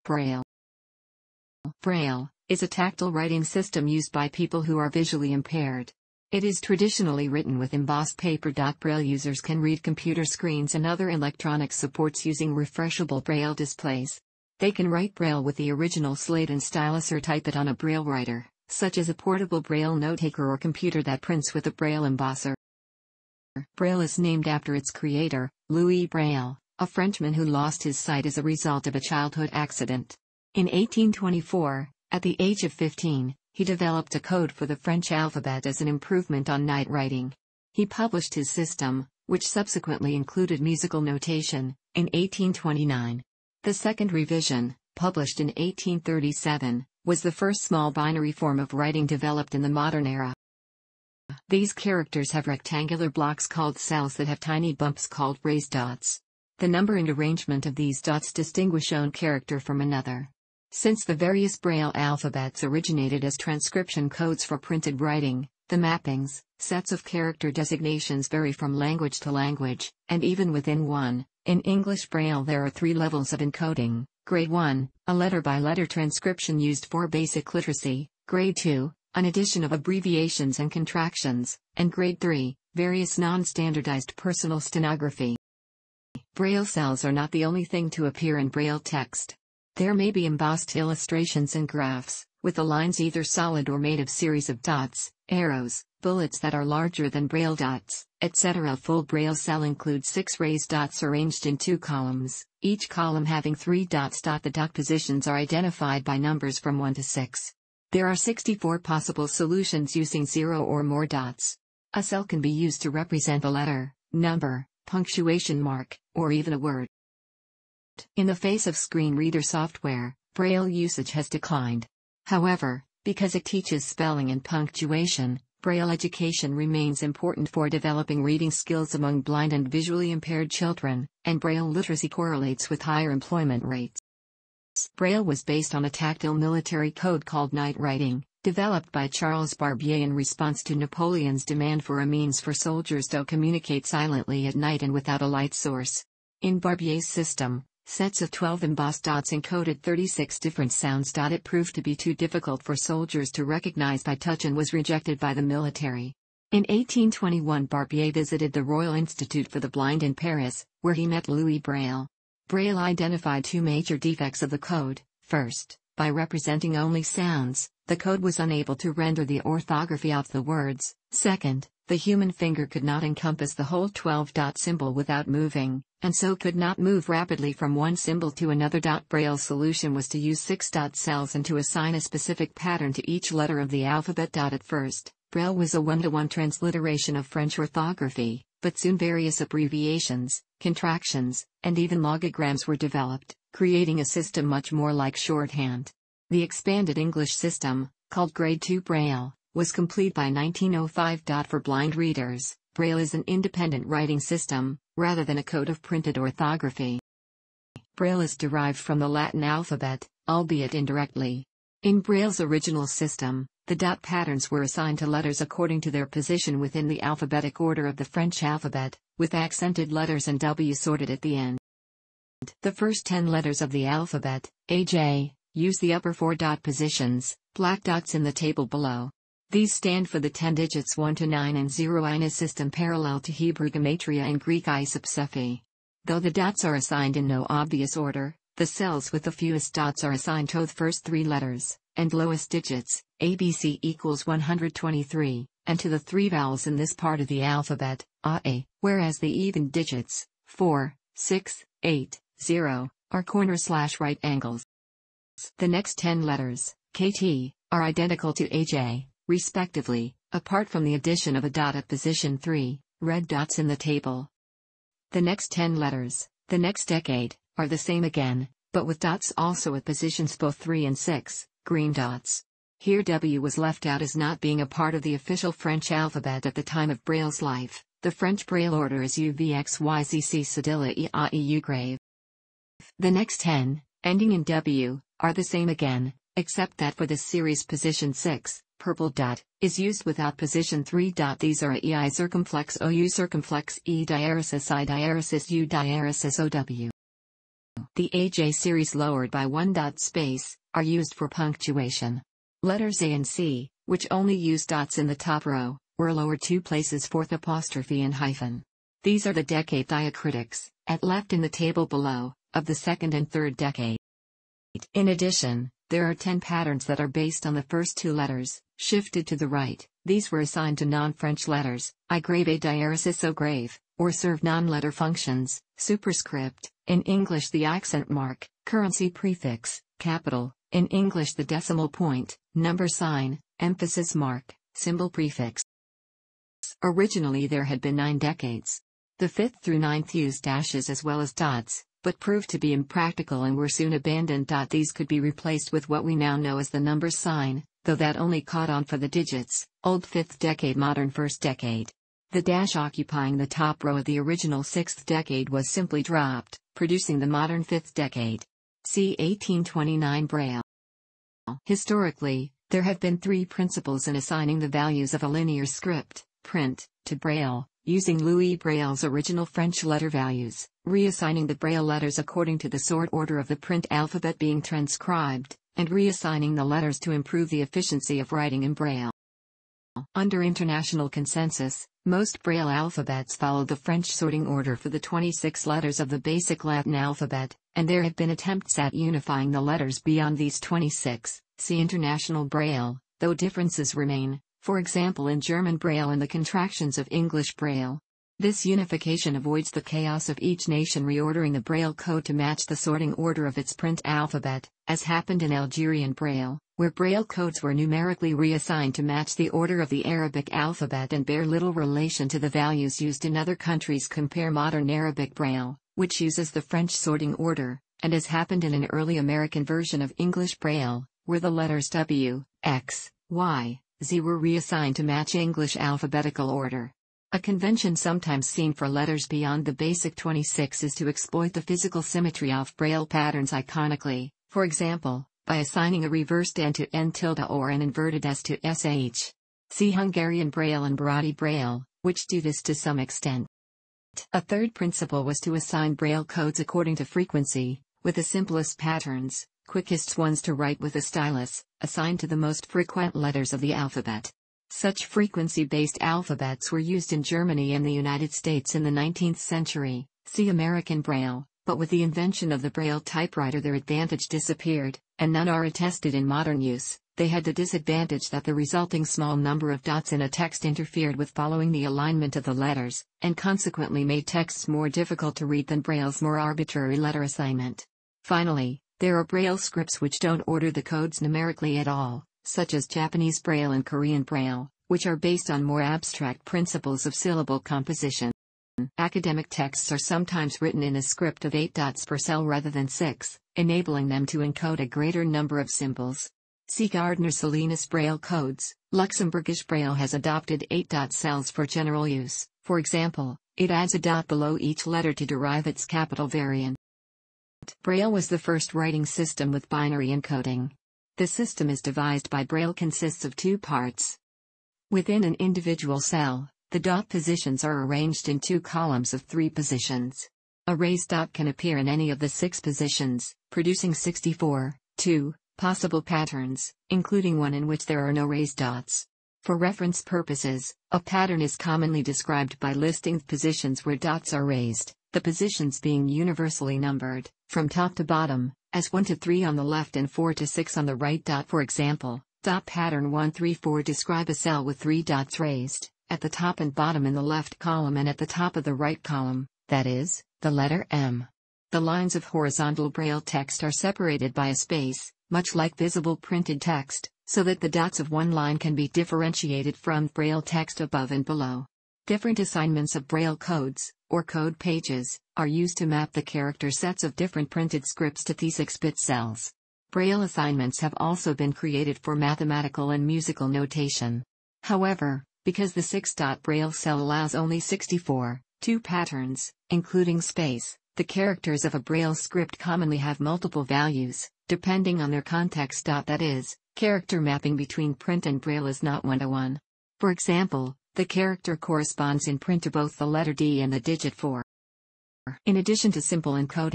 Braille. Braille is a tactile writing system used by people who are visually impaired. It is traditionally written with embossed paper. Braille users can read computer screens and other electronic supports using refreshable Braille displays. They can write Braille with the original slate and stylus or type it on a Braille writer, such as a portable Braille note-taker or computer that prints with a Braille embosser. Braille is named after its creator, Louis Braille, a Frenchman who lost his sight as a result of a childhood accident. In 1824, at the age of 15, he developed a code for the French alphabet as an improvement on night writing. He published his system, which subsequently included musical notation, in 1829. The second revision, published in 1837, was the first small binary form of writing developed in the modern era. These characters have rectangular blocks called cells that have tiny bumps called raised dots. The number and arrangement of these dots distinguish one character from another. Since the various Braille alphabets originated as transcription codes for printed writing, the mappings, sets of character designations vary from language to language, and even within one. In English Braille there are 3 levels of encoding: Grade 1, a letter-by-letter transcription used for basic literacy; Grade 2, an addition of abbreviations and contractions; and Grade 3, various non-standardized personal stenography. Braille cells are not the only thing to appear in Braille text. There may be embossed illustrations and graphs, with the lines either solid or made of series of dots, arrows, bullets that are larger than Braille dots, etc. A full Braille cell includes 6 raised dots arranged in 2 columns, each column having 3 dots. The dot positions are identified by numbers from 1 to 6. There are 64 possible solutions using 0 or more dots. A cell can be used to represent a letter, number, punctuation mark, or even a word. In the face of screen reader software, Braille usage has declined. However, because it teaches spelling and punctuation, Braille education remains important for developing reading skills among blind and visually impaired children, and Braille literacy correlates with higher employment rates. Braille was based on a tactile military code called night writing, developed by Charles Barbier in response to Napoleon's demand for a means for soldiers to communicate silently at night and without a light source. In Barbier's system, sets of 12 embossed dots encoded 36 different sounds. It proved to be too difficult for soldiers to recognize by touch and was rejected by the military. In 1821 Barbier visited the Royal Institute for the Blind in Paris, where he met Louis Braille. Braille identified 2 major defects of the code. First, by representing only sounds, the code was unable to render the orthography of the words. Second, the human finger could not encompass the whole 12-dot symbol without moving, and so could not move rapidly from one symbol to another. Braille's solution was to use 6-dot cells and to assign a specific pattern to each letter of the alphabet. At first, Braille was a one-to-one transliteration of French orthography, but soon various abbreviations, contractions, and even logograms were developed, creating a system much more like shorthand. The expanded English system, called Grade 2 Braille, was complete by 1905. For blind readers, Braille is an independent writing system, rather than a code of printed orthography. Braille is derived from the Latin alphabet, albeit indirectly. In Braille's original system, the dot patterns were assigned to letters according to their position within the alphabetic order of the French alphabet, with accented letters and W sorted at the end. The first 10 letters of the alphabet, AJ, use the upper 4 dot positions, black dots in the table below. These stand for the 10 digits 1 to 9 and 0 in a system parallel to Hebrew gematria and Greek isopsephy. Though the dots are assigned in no obvious order, the cells with the fewest dots are assigned to the first 3 letters, and lowest digits, ABC equals 123, and to the 3 vowels in this part of the alphabet, A, whereas the even digits, 4, 6, 8, 0, are corner/right angles. The next 10 letters, KT, are identical to AJ, respectively, apart from the addition of a dot at position 3, red dots in the table. The next 10 letters, the next decade, are the same again, but with dots also at positions both 3 and 6, green dots. Here W was left out as not being a part of the official French alphabet at the time of Braille's life. The French Braille order is UVXYZC Cedilla EAEU grave. The next 10, ending in W, are the same again, except that for this series position 6, purple dot, is used without position 3. These are EI circumflex OU circumflex E diaresis I diaresis U diaresis OW. The AJ series lowered by one dot space are used for punctuation. Letters A and C, which only use dots in the top row, were lowered 2 places, fourth apostrophe and hyphen. These are the decade diacritics, at left in the table below, of the second and third decade. In addition, there are 10 patterns that are based on the first 2 letters, shifted to the right. These were assigned to non-French letters, I grave A diaresis O grave, or serve non-letter functions, superscript, in English the accent mark, currency prefix, capital, in English the decimal point, number sign, emphasis mark, symbol prefix. Originally there had been 9 decades. The 5th through 9th used dashes as well as dots, but proved to be impractical and were soon abandoned. These could be replaced with what we now know as the number sign, though that only caught on for the digits, old 5th decade, modern 1st decade. The dash occupying the top row of the original 6th decade was simply dropped, producing the modern 5th decade. See 1829 Braille. Historically, there have been 3 principles in assigning the values of a linear script, print, to Braille, using Louis Braille's original French letter values, reassigning the Braille letters according to the sort order of the print alphabet being transcribed, and reassigning the letters to improve the efficiency of writing in Braille. Under international consensus, most Braille alphabets follow the French sorting order for the 26 letters of the basic Latin alphabet, and there have been attempts at unifying the letters beyond these 26, see International Braille, though differences remain, for example in German Braille and the contractions of English Braille. This unification avoids the chaos of each nation reordering the Braille code to match the sorting order of its print alphabet, as happened in Algerian Braille, where Braille codes were numerically reassigned to match the order of the Arabic alphabet and bear little relation to the values used in other countries. Compare modern Arabic Braille, which uses the French sorting order, and as happened in an early American version of English Braille, where the letters W, X, Y, Z were reassigned to match English alphabetical order. A convention sometimes seen for letters beyond the basic 26 is to exploit the physical symmetry of Braille patterns iconically, for example, by assigning a reversed N to N tilde or an inverted S to SH. See Hungarian Braille and Bharati Braille, which do this to some extent. A third principle was to assign Braille codes according to frequency, with the simplest patterns, quickest ones to write with a stylus, assigned to the most frequent letters of the alphabet. Such frequency-based alphabets were used in Germany and the United States in the 19th century, see American Braille, but with the invention of the Braille typewriter their advantage disappeared, and none are attested in modern use. They had the disadvantage that the resulting small number of dots in a text interfered with following the alignment of the letters, and consequently made texts more difficult to read than Braille's more arbitrary letter assignment. Finally, there are Braille scripts which don't order the codes numerically at all, such as Japanese Braille and Korean Braille, which are based on more abstract principles of syllable composition. Academic texts are sometimes written in a script of 8 dots per cell rather than 6, enabling them to encode a greater number of symbols. See Gardner-Salinas Braille codes. Luxembourgish Braille has adopted 8-dot cells for general use. For example, it adds a dot below each letter to derive its capital variant. Braille was the first writing system with binary encoding. The system as devised by Braille consists of 2 parts. Within an individual cell, the dot positions are arranged in 2 columns of 3 positions. A raised dot can appear in any of the 6 positions, producing 64, 2, possible patterns, including one in which there are no raised dots. For reference purposes, a pattern is commonly described by listing positions where dots are raised, the positions being universally numbered, from top to bottom, as 1 to 3 on the left and 4 to 6 on the right. For example, dot pattern 134 describe a cell with 3 dots raised, at the top and bottom in the left column and at the top of the right column, that is, the letter M. The lines of horizontal Braille text are separated by a space, much like visible printed text, so that the dots of one line can be differentiated from Braille text above and below. Different assignments of Braille codes, or code pages, are used to map the character sets of different printed scripts to these 6-bit cells. Braille assignments have also been created for mathematical and musical notation. However, because the 6-dot Braille cell allows only 64, 2 patterns, including space, the characters of a Braille script commonly have multiple values, depending on their context. That is, character mapping between print and Braille is not 1-to-1. For example, the character corresponds in print to both the letter D and the digit 4. In addition to simple encoding,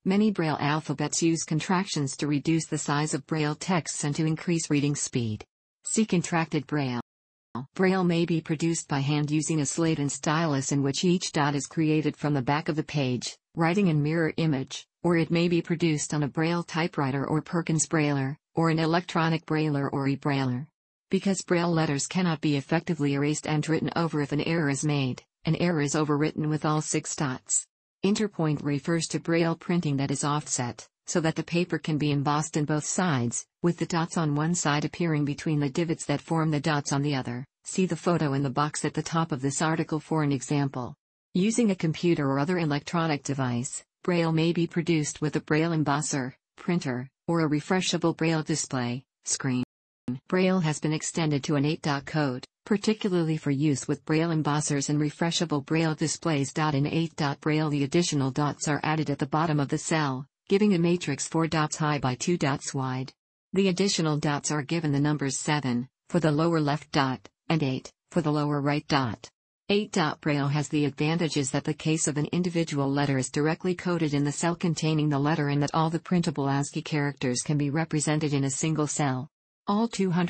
Many Braille alphabets use contractions to reduce the size of Braille texts and to increase reading speed. See contracted Braille. Braille may be produced by hand using a slate and stylus in which each dot is created from the back of the page, writing in mirror image, or it may be produced on a Braille typewriter or Perkins Brailler, or an electronic Brailler or e-Brailler. Because Braille letters cannot be effectively erased and written over if an error is made, an error is overwritten with all 6 dots. Interpoint refers to Braille printing that is offset, so that the paper can be embossed in both sides, with the dots on one side appearing between the divots that form the dots on the other. See the photo in the box at the top of this article for an example. Using a computer or other electronic device, Braille may be produced with a Braille embosser, printer, or a refreshable Braille display screen. Braille has been extended to an 8-dot code, particularly for use with Braille embossers and refreshable Braille displays. In 8-dot Braille, the additional dots are added at the bottom of the cell, giving a matrix 4 dots high by 2 dots wide. The additional dots are given the numbers 7 for the lower left dot and 8 for the lower right dot. 8-dot Braille has the advantages that the case of an individual letter is directly coded in the cell containing the letter and that all the printable ASCII characters can be represented in a single cell. All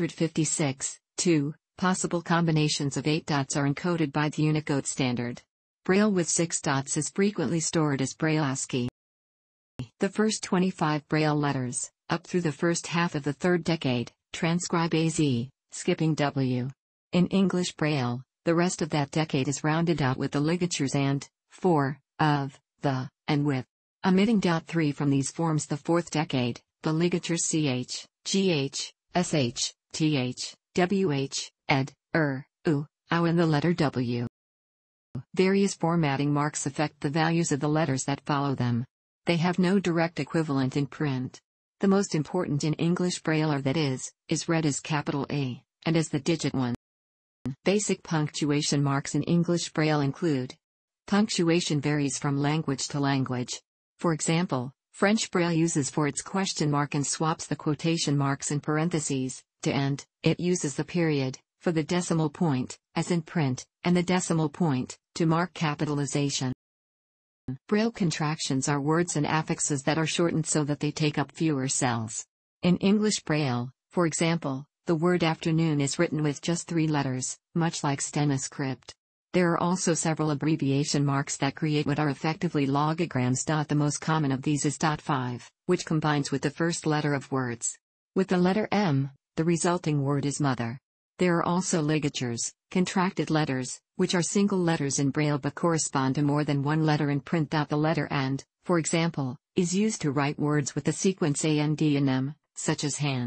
256 possible combinations of 8 dots are encoded by the Unicode standard. Braille with 6 dots is frequently stored as Braille ASCII. The first 25 Braille letters, up through the first half of the 3rd decade, transcribe AZ, skipping W. In English Braille, the rest of that decade is rounded out with the ligatures and, for, of, the, and with. Omitting .3 from these forms the 4th decade, the ligatures CH, GH, SH, TH, WH, ed, u, ow and the letter W. Various formatting marks affect the values of the letters that follow them. They have no direct equivalent in print. The most important in English Braille are that is read as capital A, and as the digit 1. Basic punctuation marks in English Braille include. Punctuation varies from language to language. For example, French Braille uses for its question mark and swaps the quotation marks and parentheses to end. It uses the period for the decimal point, as in print, and the decimal point to mark capitalization. Braille contractions are words and affixes that are shortened so that they take up fewer cells. In English Braille, for example, the word afternoon is written with just 3 letters, much like StenoScript. There are also several abbreviation marks that create what are effectively logograms. The most common of these is .5, which combines with the first letter of words. With the letter M, the resulting word is mother. There are also ligatures, contracted letters, which are single letters in Braille but correspond to more than one letter in print. The letter AND, for example, is used to write words with the sequence AND and M, such as hand.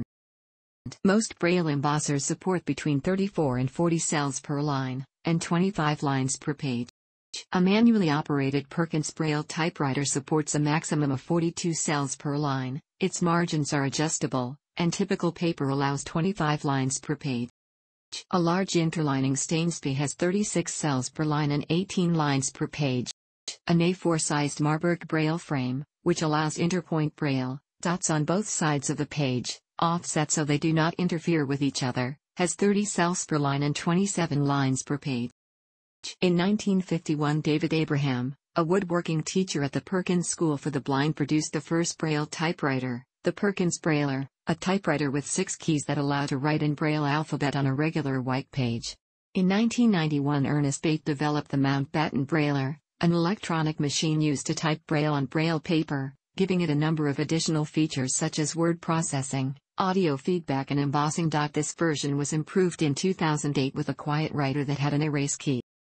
Most Braille embossers support between 34 and 40 cells per line, and 25 lines per page. A manually operated Perkins Braille typewriter supports a maximum of 42 cells per line, its margins are adjustable, and typical paper allows 25 lines per page. A large interlining Stainsby has 36 cells per line and 18 lines per page. An A4-sized Marburg Braille frame, which allows interpoint Braille, dots on both sides of the page, offset so they do not interfere with each other, has 30 cells per line and 27 lines per page. In 1951, David Abraham, a woodworking teacher at the Perkins School for the Blind, produced the first Braille typewriter, the Perkins Brailler, a typewriter with 6 keys that allow to write in Braille alphabet on a regular white page. In 1991, Ernest Bate developed the Mountbatten Brailler, an electronic machine used to type Braille on Braille paper, giving it a number of additional features such as word processing, audio feedback and embossing. This version was improved in 2008 with a quiet writer that had an erase key.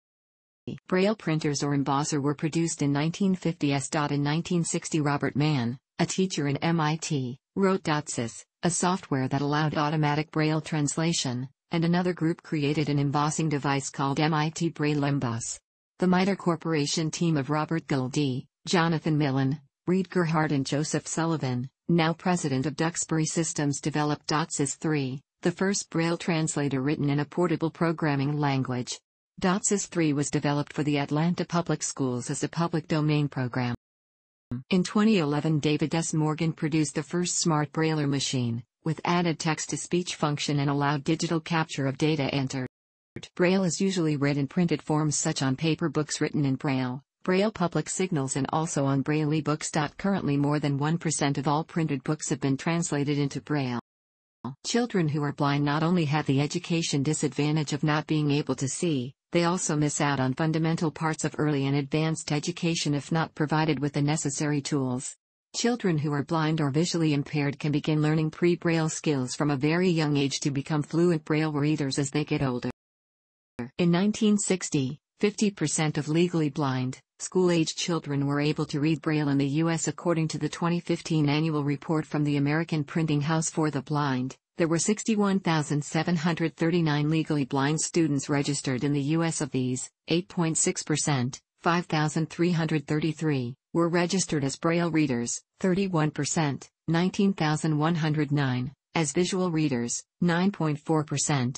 Braille printers or embosser were produced in 1950s. In 1960, Robert Mann, a teacher in MIT, wrote .sys, a software that allowed automatic Braille translation, and another group created an embossing device called MIT Braille Emboss. The MITRE Corporation team of Robert Goldie, Jonathan Millen, Reed Gerhardt and Joseph Sullivan, now president of Duxbury Systems, developed .sys 3, the first Braille translator written in a portable programming language. .sys 3 was developed for the Atlanta Public Schools as a public domain program. In 2011, David S. Morgan produced the first smart Brailler machine, with added text-to-speech function and allowed digital capture of data entered. Braille is usually read in printed forms such on paper books written in Braille, Braille public signals and also on Braille ebooks. Currently more than 1% of all printed books have been translated into Braille. Children who are blind not only have the education disadvantage of not being able to see, they also miss out on fundamental parts of early and advanced education if not provided with the necessary tools. Children who are blind or visually impaired can begin learning pre-Braille skills from a very young age to become fluent Braille readers as they get older. In 1960, 50% of legally blind, school-age children were able to read Braille in the U.S. According to the 2015 annual report from the American Printing House for the Blind, there were 61,739 legally blind students registered in the U.S. Of these, 8.6%, 5,333, were registered as Braille readers, 31%, 19,109, as visual readers, 9.4%,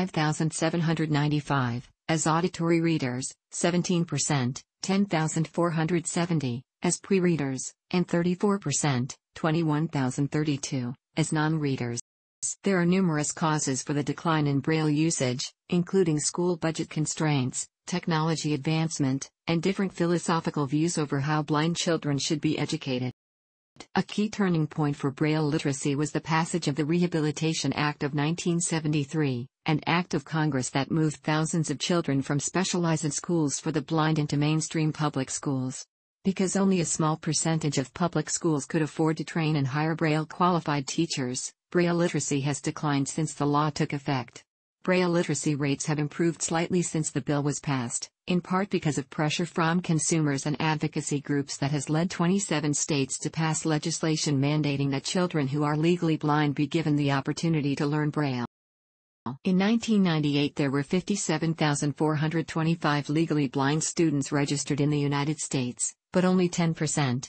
5,795, as auditory readers, 17%, 10,470, as pre-readers, and 34%, 21,032, as non-readers. There are numerous causes for the decline in Braille usage, including school budget constraints, technology advancement, and different philosophical views over how blind children should be educated. A key turning point for Braille literacy was the passage of the Rehabilitation Act of 1973, an act of Congress that moved thousands of children from specialized schools for the blind into mainstream public schools. Because only a small percentage of public schools could afford to train and hire Braille-qualified teachers, Braille literacy has declined since the law took effect. Braille literacy rates have improved slightly since the bill was passed, in part because of pressure from consumers and advocacy groups that has led 27 states to pass legislation mandating that children who are legally blind be given the opportunity to learn Braille. In 1998 there were 57,425 legally blind students registered in the United States, but only 10%,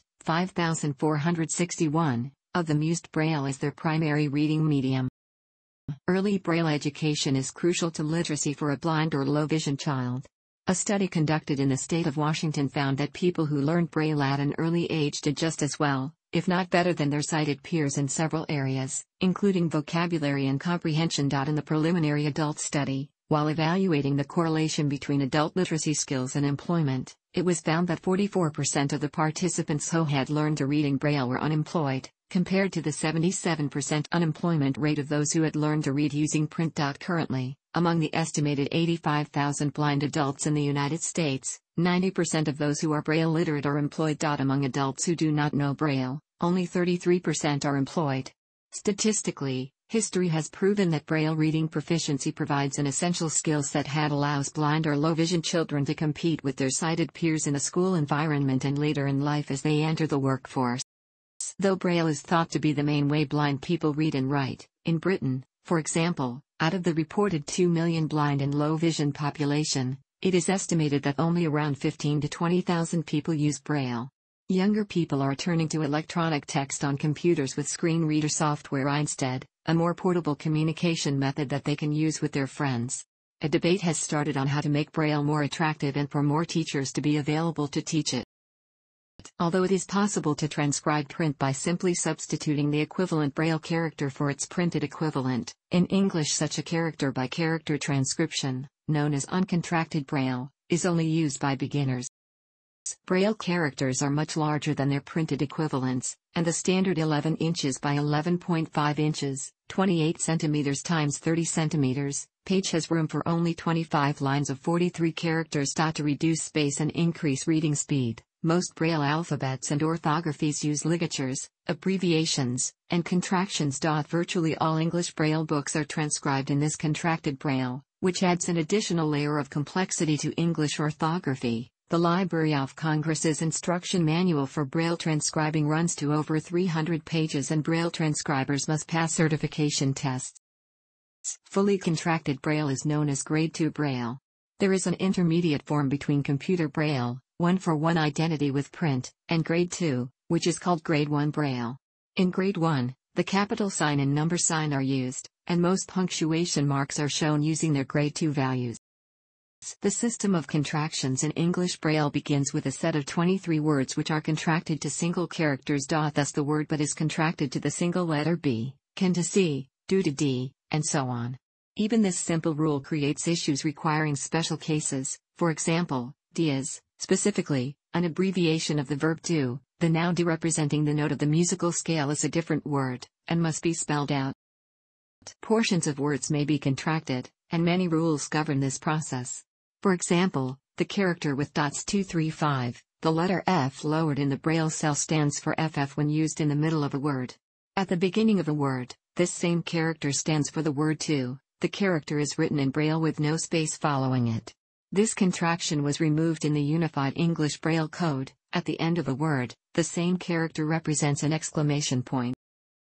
5,461, of them used Braille as their primary reading medium. Early Braille education is crucial to literacy for a blind or low-vision child. A study conducted in the state of Washington found that people who learned Braille at an early age did just as well, if not better than their sighted peers in several areas, including vocabulary and comprehension. In the preliminary adult study, while evaluating the correlation between adult literacy skills and employment, it was found that 44% of the participants who had learned to read in Braille were unemployed, compared to the 77% unemployment rate of those who had learned to read using print. Currently, among the estimated 85,000 blind adults in the United States, 90% of those who are Braille literate are employed. Among adults who do not know Braille, only 33% are employed. Statistically, history has proven that Braille reading proficiency provides an essential skill set that allows blind or low-vision children to compete with their sighted peers in a school environment and later in life as they enter the workforce. Though Braille is thought to be the main way blind people read and write, in Britain, for example, out of the reported 2 million blind and low-vision population, it is estimated that only around 15,000 to 20,000 people use Braille. Younger people are turning to electronic text on computers with screen reader software instead, a more portable communication method that they can use with their friends. A debate has started on how to make Braille more attractive and for more teachers to be available to teach it. Although it is possible to transcribe print by simply substituting the equivalent Braille character for its printed equivalent, in English such a character-by-character transcription, known as uncontracted Braille, is only used by beginners. Braille characters are much larger than their printed equivalents, and the standard 11 inches by 11.5 inches, 28 centimeters times 30 centimeters, page has room for only 25 lines of 43 characters. To reduce space and increase reading speed, most Braille alphabets and orthographies use ligatures, abbreviations, and contractions. Virtually all English Braille books are transcribed in this contracted Braille, which adds an additional layer of complexity to English orthography. The Library of Congress's instruction manual for Braille transcribing runs to over 300 pages and Braille transcribers must pass certification tests. Fully contracted Braille is known as Grade 2 Braille. There is an intermediate form between computer Braille, one-for-one identity with print, and Grade 2, which is called Grade 1 Braille. In Grade 1, the capital sign and number sign are used, and most punctuation marks are shown using their Grade 2 values. The system of contractions in English Braille begins with a set of 23 words which are contracted to single characters. Thus the word but is contracted to the single letter B, can to C, do to D, and so on. Even this simple rule creates issues requiring special cases, for example, dias, specifically, an abbreviation of the verb do. The noun do representing the note of the musical scale is a different word, and must be spelled out. Portions of words may be contracted, and many rules govern this process. For example, the character with dots 2, 3, 5, the letter F lowered in the Braille cell stands for FF when used in the middle of a word. At the beginning of a word, this same character stands for the word to. The character is written in Braille with no space following it. This contraction was removed in the Unified English Braille Code. At the end of a word, the same character represents an exclamation point.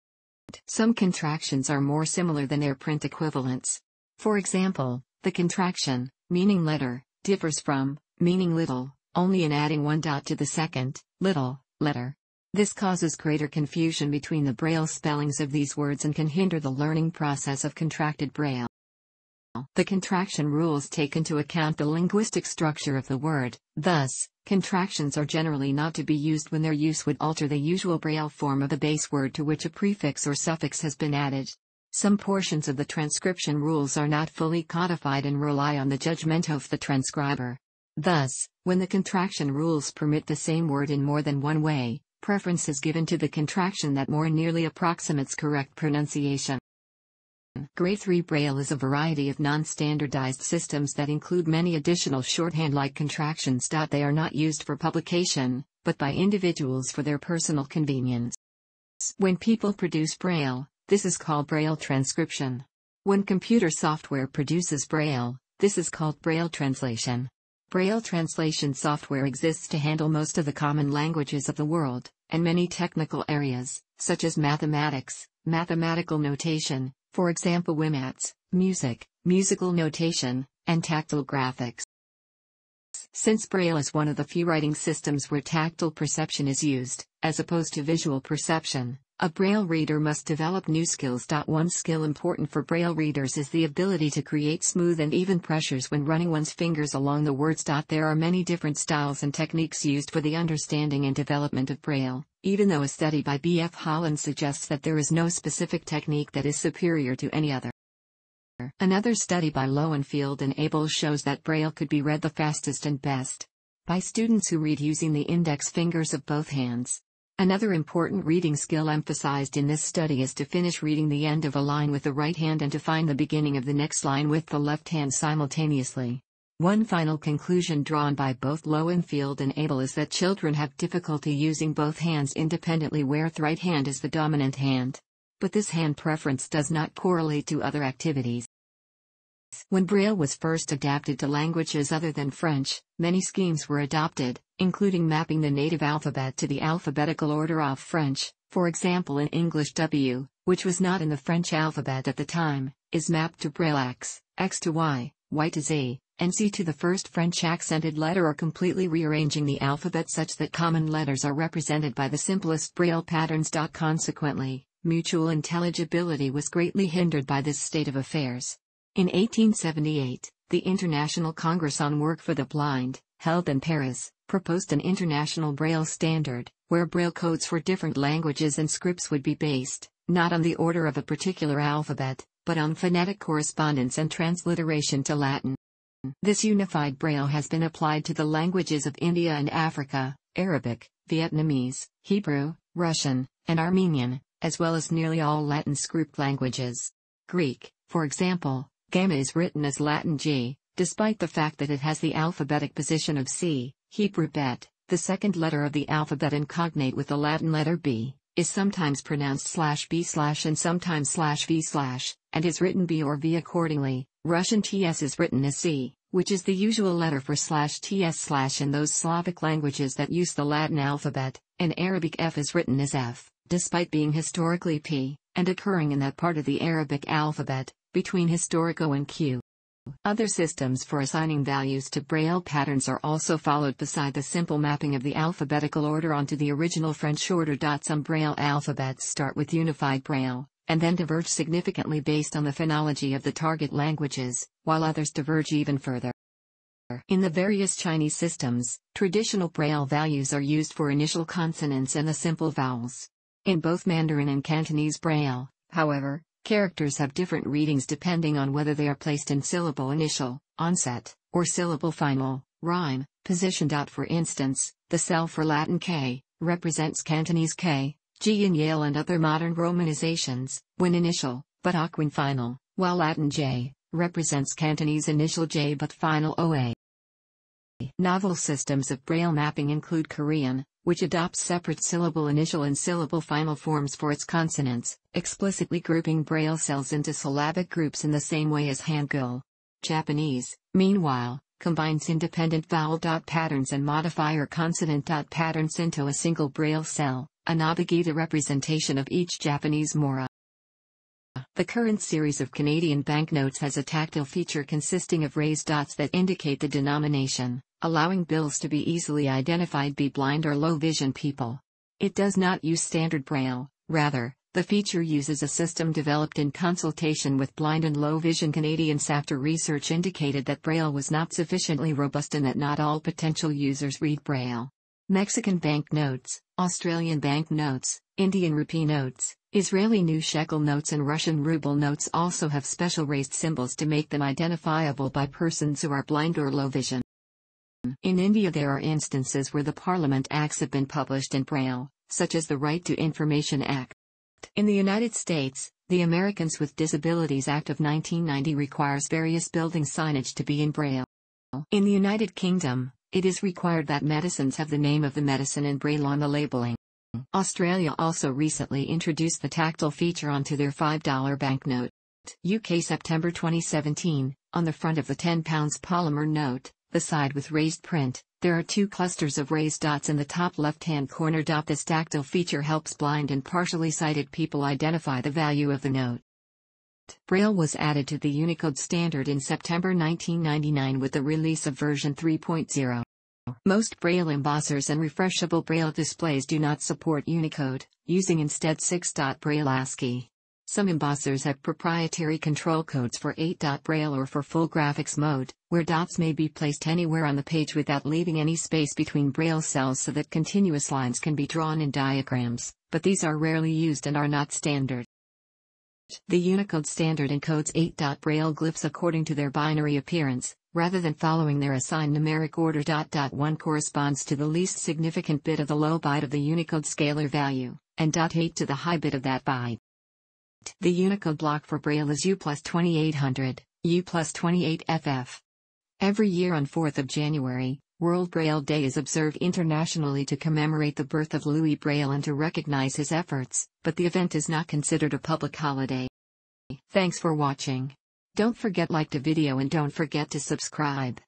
Some contractions are more similar than their print equivalents. For example, the contraction, meaning letter, differs from, meaning little, only in adding one dot to the second, little, letter. This causes greater confusion between the Braille spellings of these words and can hinder the learning process of contracted Braille. The contraction rules take into account the linguistic structure of the word, thus, contractions are generally not to be used when their use would alter the usual Braille form of the base word to which a prefix or suffix has been added. Some portions of the transcription rules are not fully codified and rely on the judgment of the transcriber. Thus, when the contraction rules permit the same word in more than one way, preference is given to the contraction that more nearly approximates correct pronunciation. Grade 3 Braille is a variety of non-standardized systems that include many additional shorthand-like contractions. They are not used for publication, but by individuals for their personal convenience. When people produce Braille, this is called Braille transcription. When computer software produces Braille, this is called Braille translation. Braille translation software exists to handle most of the common languages of the world, and many technical areas, such as mathematics, mathematical notation, for example WIMATS, music, musical notation, and tactile graphics. Since Braille is one of the few writing systems where tactile perception is used, as opposed to visual perception, a Braille reader must develop new skills. One skill important for Braille readers is the ability to create smooth and even pressures when running one's fingers along the words. There are many different styles and techniques used for the understanding and development of Braille, even though a study by B.F. Holland suggests that there is no specific technique that is superior to any other. Another study by Lowenfield and Abel shows that Braille could be read the fastest and best by students who read using the index fingers of both hands. Another important reading skill emphasized in this study is to finish reading the end of a line with the right hand and to find the beginning of the next line with the left hand simultaneously. One final conclusion drawn by both Lowenfield and Abel is that children have difficulty using both hands independently where the right hand is the dominant hand. But this hand preference does not correlate to other activities. When Braille was first adapted to languages other than French, many schemes were adopted, including mapping the native alphabet to the alphabetical order of French. For example, in English W, which was not in the French alphabet at the time, is mapped to Braille X, X to Y, Y to Z, and Z to the first French accented letter, or completely rearranging the alphabet such that common letters are represented by the simplest Braille patterns. Consequently, mutual intelligibility was greatly hindered by this state of affairs. In 1878, the International Congress on Work for the Blind, held in Paris, proposed an international Braille standard, where Braille codes for different languages and scripts would be based, not on the order of a particular alphabet, but on phonetic correspondence and transliteration to Latin. This unified Braille has been applied to the languages of India and Africa, Arabic, Vietnamese, Hebrew, Russian, and Armenian, as well as nearly all Latin script languages. Greek, for example, Gamma is written as Latin G, despite the fact that it has the alphabetic position of C. Hebrew Bet, the second letter of the alphabet and cognate with the Latin letter B, is sometimes pronounced /b/ and sometimes /v/, and is written B or V accordingly. Russian TS is written as C, which is the usual letter for /TS/ in those Slavic languages that use the Latin alphabet, and Arabic F is written as F, despite being historically P, and occurring in that part of the Arabic alphabet, between historic O and Q. Other systems for assigning values to Braille patterns are also followed beside the simple mapping of the alphabetical order onto the original French order. Some Braille alphabets start with unified Braille, and then diverge significantly based on the phonology of the target languages, while others diverge even further. In the various Chinese systems, traditional Braille values are used for initial consonants and the simple vowels. In both Mandarin and Cantonese Braille, however, characters have different readings depending on whether they are placed in syllable initial, onset, or syllable final, rhyme, position. For instance, the cell for Latin K represents Cantonese K, G in Yale and other modern romanizations, when initial, but awk when final, while Latin J represents Cantonese initial J but final OA. Novel systems of Braille mapping include Korean, which adopts separate syllable initial and syllable final forms for its consonants, explicitly grouping Braille cells into syllabic groups in the same way as Hangul. Japanese, meanwhile, combines independent vowel dot patterns and modifier consonant dot patterns into a single Braille cell, a Nabagita representation of each Japanese mora. The current series of Canadian banknotes has a tactile feature consisting of raised dots that indicate the denomination, allowing bills to be easily identified by blind or low vision people. It does not use standard Braille, rather, the feature uses a system developed in consultation with blind and low vision Canadians after research indicated that Braille was not sufficiently robust and that not all potential users read Braille. Mexican banknotes, Australian banknotes, Indian rupee notes, Israeli new shekel notes and Russian ruble notes also have special raised symbols to make them identifiable by persons who are blind or low vision. In India there are instances where the Parliament Acts have been published in Braille, such as the Right to Information Act. In the United States, the Americans with Disabilities Act of 1990 requires various building signage to be in Braille. In the United Kingdom, it is required that medicines have the name of the medicine in Braille on the labeling. Australia also recently introduced the tactile feature onto their $5 banknote. UK September 2017, on the front of the £10 polymer note, the side with raised print, there are two clusters of raised dots in the top left-hand corner. This tactile feature helps blind and partially sighted people identify the value of the note. Braille was added to the Unicode standard in September 1999 with the release of version 3.0. Most Braille embossers and refreshable Braille displays do not support Unicode, using instead 6-Braille ASCII. Some embossers have proprietary control codes for 8-Braille or for full graphics mode, where dots may be placed anywhere on the page without leaving any space between Braille cells so that continuous lines can be drawn in diagrams, but these are rarely used and are not standard. The Unicode standard encodes 8-Braille glyphs according to their binary appearance, rather than following their assigned numeric order. 1 corresponds to the least significant bit of the low byte of the Unicode scalar value, and 8 to the high bit of that byte. The Unicode block for Braille is U+2800, U+28FF. Every year on 4th of January, World Braille Day is observed internationally to commemorate the birth of Louis Braille and to recognize his efforts, but the event is not considered a public holiday. Thanks for watching. Don't forget to like the video and don't forget to subscribe.